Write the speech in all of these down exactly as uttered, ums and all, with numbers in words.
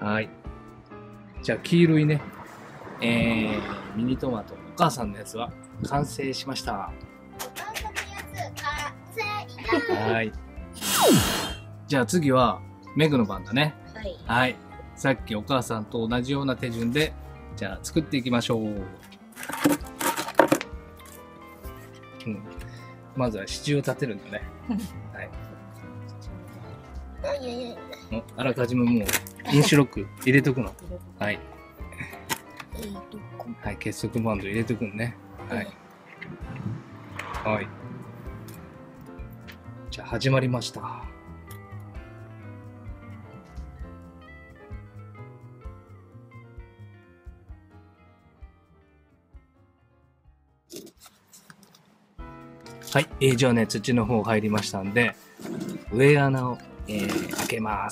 はい。じゃあ、黄色いね、えー、ミニトマト、お母さんのやつは完成しました。 お母さんのやつ完成だ。 はい。じゃあ次は、メグの番だね。 はい。 はい。さっきお母さんと同じような手順で、じゃあ作っていきましょう。うん、まずは支柱を立てるんだね。はい。 いやいやいや。 おあらかじめもう、インシュロック入れとくの。はい。 えーと、こはい、結束バンド入れとくのね。はい。はい。じゃあ始まりました。はい、えー、じゃあね、土の方入りましたんで、上穴を、えー、開けます。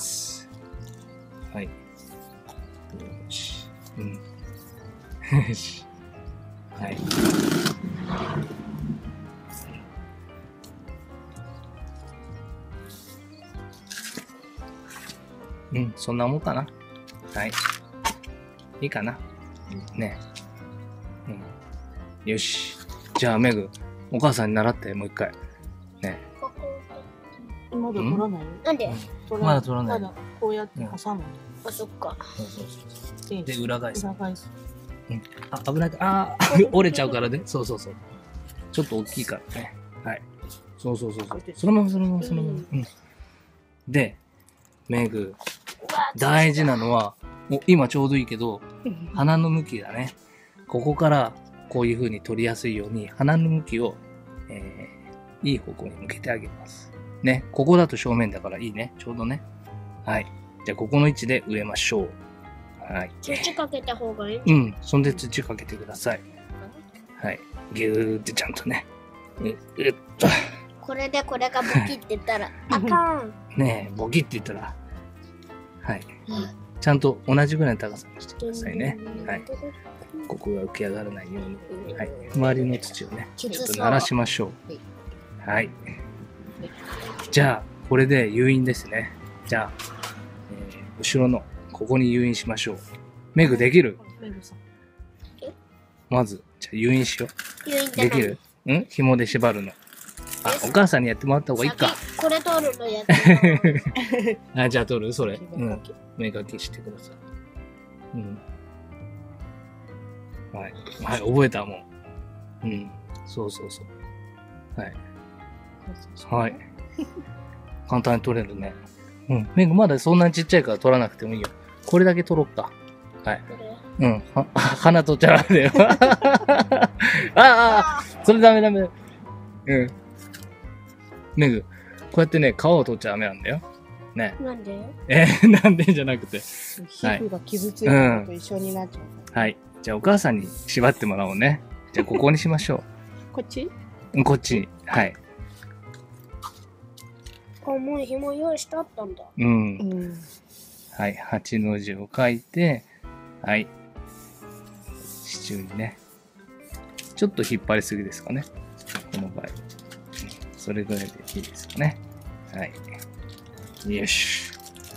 はい。よし。うん。よし。はい。うん、そんなもんかな。はい。いいかな。ね。うん。よし。じゃあ、メグ、お母さんに習って、もう一回。ね。 ここまだ取らないよ。 なんで？ 取まだ取らないまだこうやって挟む。 あ、そっか。 そうそうそう。 でで、裏返す。 裏返す。 あ、危ない。あー折れちゃうからね。そうそうそう。ちょっと大きいからね。はい。そうそうそうそう。そのままそのままそのまま。うん。で、メグ、大事なのは、お今ちょうどいいけど、鼻の向きだね。ここからこういう風に取りやすいように、鼻の向きを、えー、いい方向に向けてあげます。ね。ここだと正面だからいいね。ちょうどね。はい。じゃあ、ここの位置で植えましょう。はい。 土かけた方がいい。 うん。そんで土かけてください。はい。ぎゅーってちゃんとね。う、うっと。 これでこれがボキって言ったら、あかん。 ねえ、ボキって言ったら。はい。ちゃんと同じぐらいの高さにしてくださいね。はい。ここが浮き上がらないように。はい。周りの土をね、ちょっと慣らしましょう。はい。じゃあ、これで誘引ですね。じゃあ、えー、後ろの、ここに誘引しましょう。メグできる？ メグさん。 まず、じゃあ誘引しよ誘引っう。 て何？ できる？ん？紐で縛るの。あ、お母さんにやってもらった方がいいか。 先これ取るのやってあ、じゃあ取る？それ。うん。目がけしてください。うん。はい。はい、覚えたもん。うん。そうそうそう。はい。はい。簡単に取れるね。うん。メグまだそんなにちっちゃいから取らなくてもいいよ。これだけ取ろっか。はい。うん。は、鼻取っちゃダメだよ。ああ、それダメダメ。うん。メグ、こうやってね、皮を取っちゃダメなんだよ。ね。 なんで？ えー、なんでじゃなくて。 皮膚が傷ついたのと一緒になっちゃう。 はい。じゃあお母さんに縛ってもらおうね。じゃあここにしましょこっち？ う。こっちに。はい。 あ、もう紐用意してあったんだ。 うん。 うん。 はい。八の字を書いて、はい。支柱にね。ちょっと引っ張りすぎですかね。この場合。それぐらいでいいですかね。はい。よし。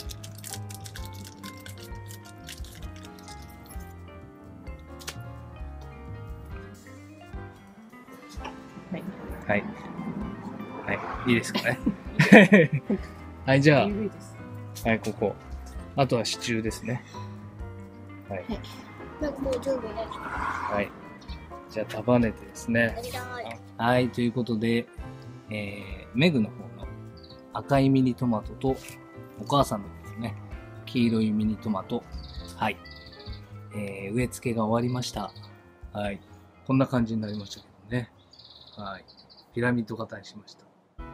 はい。 はい。はい。いいですかね。はい、じゃ緩いです。 あ、はい、ここ。あとは支柱ですね。はい。 なんかもう準備できた。 はい。じゃあ束ねてですね。 やりたい。 はい、ということで、えー、メグの方の赤いミニトマトと、お母さんの方のね、黄色いミニトマト。はい。えー、植え付けが終わりました。はい。こんな感じになりましたけどね。はい。ピラミッド型にしました。はい、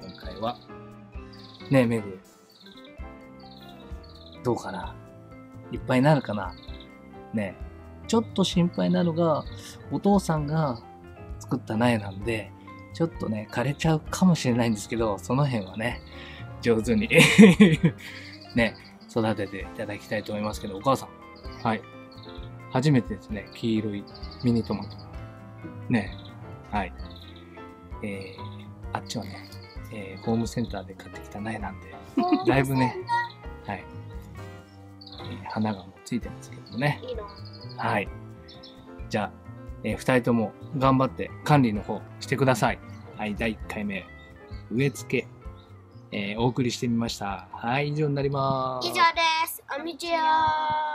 今回は。ねえ、メグ。どうかないっぱいになるかなねえ。ちょっと心配なのが、お父さんが作った苗なんで、ちょっとね、枯れちゃうかもしれないんですけど、その辺はね、上手にね、育てていただきたいと思いますけど、お母さん。はい。初めてですね、黄色いミニトマト。ね。はい。えー、あっちはね、えー、ホームセンターで買ってきた苗なんで、だいぶね、はい。えー花がもうついてますけどもね。 いいの。 はい。じゃあ、えー、ふたりとも頑張って管理の方してください。はい、だいいっかいめ、植え付け、えー、お送りしてみました。はい、以上になります。 以上です。おみちよー。